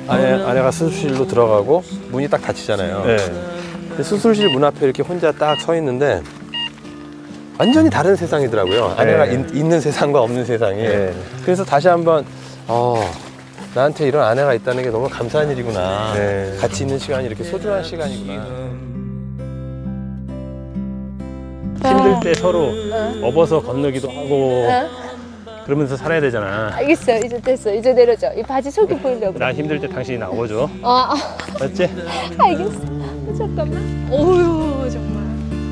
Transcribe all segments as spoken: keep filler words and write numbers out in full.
아내, 아내가 수술실로 들어가고 문이 딱 닫히잖아요. 네. 수술실 문 앞에 이렇게 혼자 딱 서 있는데 완전히 다른 세상이더라고요. 아내가 네. 있, 있는 세상과 없는 세상이. 네. 그래서 다시 한번 어, 나한테 이런 아내가 있다는 게 너무 감사한 일이구나. 네. 같이 있는 시간이 이렇게 소중한 시간이구나. 힘들 때 서로 어. 업어서 건너기도 하고 어. 그러면서 살아야 되잖아. 알겠어. 이제 됐어. 이제 내려줘. 이 바지 속이 보이려고. 나 힘들 때 당신이 나 업어줘. 어. 맞지? 알겠어. 잠깐만. 어휴 정말.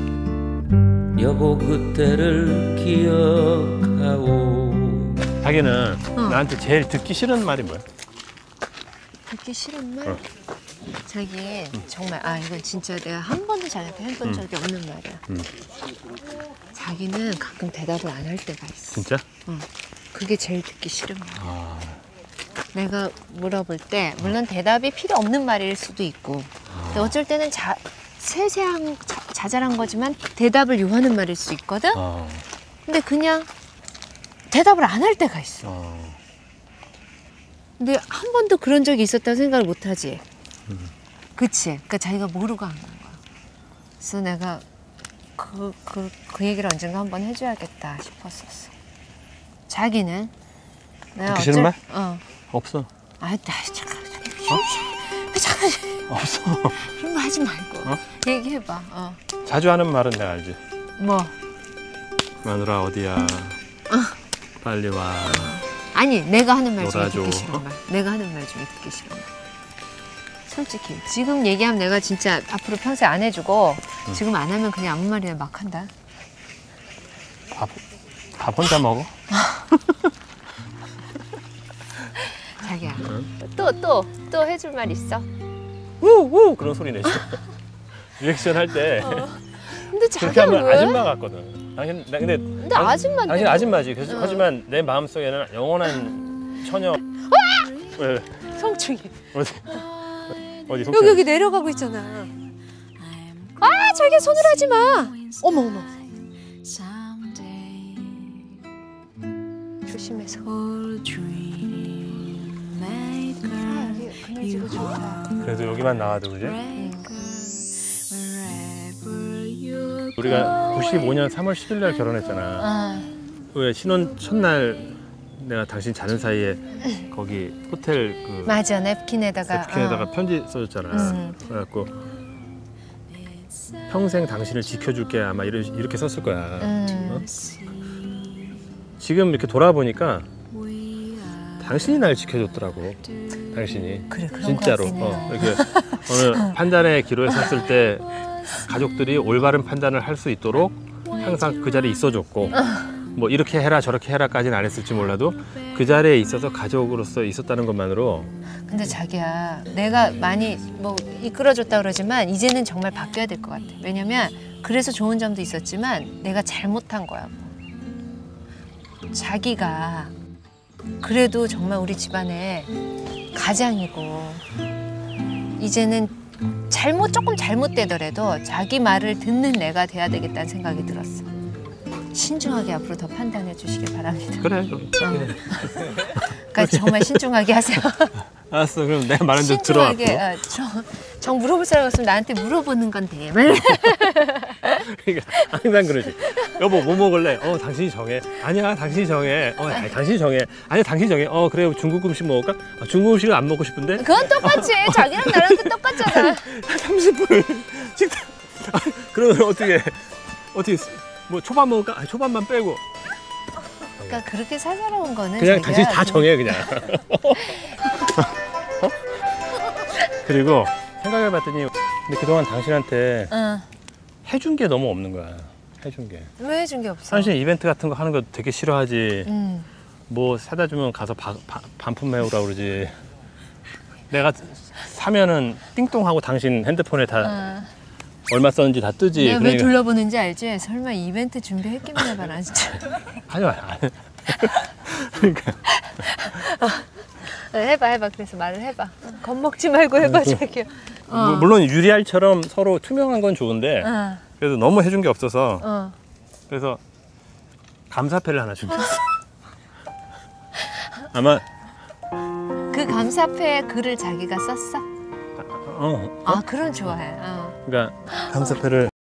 여보 그때를 기억하오. 자기는 어. 나한테 제일 듣기 싫은 말이 뭐야? 듣기 싫은 말? 어. 자기 응. 정말 아 이건 진짜 내가 한 번도 자기한테 해본 적이 응. 없는 말이야. 응. 자기는 가끔 대답을 안 할 때가 있어. 진짜? 응. 그게 제일 듣기 싫은 말이야. 아. 내가 물어볼 때 물론 대답이 필요 없는 말일 수도 있고 아. 근데 어쩔 때는 자, 세세한 자, 자잘한 거지만 대답을 요하는 말일 수 있거든? 아. 근데 그냥 대답을 안 할 때가 있어. 아. 근데 한 번도 그런 적이 있었다고 생각을 못 하지. 음. 그치? 그러니까 자기가 모르고 한 거야. 그래서 내가 그, 그, 그 얘기를 언젠가 한번 해줘야겠다 싶었었어. 자기는? 내가 듣기 싫은 말? 어. 없어. 아, 나 잠깐. 어? 잠깐. 없어. 그런 거 하지 말고. 어? 얘기해봐. 어. 자주 하는 말은 내가 알지. 뭐? 마누라 어디야? 어. 빨리 와. 아니, 내가 하는 말 중에 놀아줘. 듣기 싫은 말. 내가 하는 말 중에 듣기 싫은 말. 솔직히 지금 얘기하면 내가 진짜 앞으로 평생 안 해주고 응. 지금 안 하면 그냥 아무 말이나 막 한다. 밥, 밥 혼자 먹어? 자기야, 또 또 또 해줄 말 있어? 우우 그런 소리 내지. 리액션 할 때. 어. 근데 그렇게 하면 왜? 아줌마 같거든. 당신 나 근데. 근데 아줌마. 당신 아줌마지. 그래서 어. 하지만 내 마음 속에는 영원한 처녀. 왜? 성충이. 어디? 어디 여기 여기 내려가고 있잖아. 아 자기야 손을 하지 마. 어머 어머. 조심해서. 아, 여기 그늘지고 좋다. 그래도 여기만 나와도 그지? 응. 우리가 구십오 년 삼월 십일 날 결혼했잖아. 아. 왜 신혼 첫날 내가 당신 자는 사이에 거기 호텔 그 맞아 냅킨에다가 냅킨에다가 어. 편지 써줬잖아. 음. 그래갖고 평생 당신을 지켜줄게 아마 이러, 이렇게 썼을 거야. 음. 어? 지금 이렇게 돌아보니까 당신이 날 지켜줬더라고. 당신이 그래, 그런 진짜로 어, 이렇게 어느 판단의 기로에 섰을 때 가족들이 올바른 판단을 할 수 있도록 항상 그 자리에 있어줬고 뭐 이렇게 해라 저렇게 해라까지는 안 했을지 몰라도 그 자리에 있어서 가족으로서 있었다는 것만으로. 근데 자기야 내가 많이 뭐 이끌어줬다 그러지만 이제는 정말 바뀌어야 될 것 같아. 왜냐면 그래서 좋은 점도 있었지만 내가 잘못한 거야. 자기가 그래도 정말 우리 집안의 가장이고 이제는 잘못 조금 잘못되더라도 자기 말을 듣는 내가 돼야 되겠다는 생각이 들었어. 신중하게 앞으로 더 판단해 주시길 바랍니다. 그래. 어. 그러니까 정말 신중하게 하세요. 알았어. 그럼 내 말은 좀 들어. 신중하게. 어, 정, 정 물어볼 사람 없으면 나한테 물어보는 건데. 그러니까 항상 그러지. 여보 뭐 먹을래? 어 당신이 정해. 아니야 당신이 정해. 어 아니, 당신이 정해. 아니야 당신이 정해. 어 그래 중국 음식 먹을까? 아, 중국 음식은 안 먹고 싶은데. 그건 똑같지. 어. 자기랑 나랑 그 똑같잖아. 삼십 분 식당. 아, 그러면 어떻게 어떻게 뭐 초밥 먹을까? 아, 초밥만 빼고. 그러니까 그렇게 살살한 거는 그냥 당신 다 정해 그냥. 어? 그리고 생각해봤더니 근데 그동안 당신한테 어. 해준 게 너무 없는 거야. 해준 게. 왜 해준 게 없어? 당신 이벤트 같은 거 하는 거 되게 싫어하지. 음. 뭐 사다 주면 가서 바, 바, 반품 해오라 그러지. 내가 사면은 띵동하고 당신 핸드폰에 다 어. 얼마 썼는지 다 뜨지. 내가 그러니까. 왜 둘러보는지 알지? 설마 이벤트 준비했기만 해봐라 진짜. 하지 마. 그러니까. 어, 해봐 해봐. 그래서 말을 해봐. 겁먹지 말고 해봐 자기야. 어. 물론 유리알처럼 서로 투명한 건 좋은데 어. 그래도 너무 해준 게 없어서 어. 그래서 감사패를 하나 준비했어. 아마 그 감사패에 글을 자기가 썼어? 어. 아, 그런 좋아해. 어. 그러니까 감사패를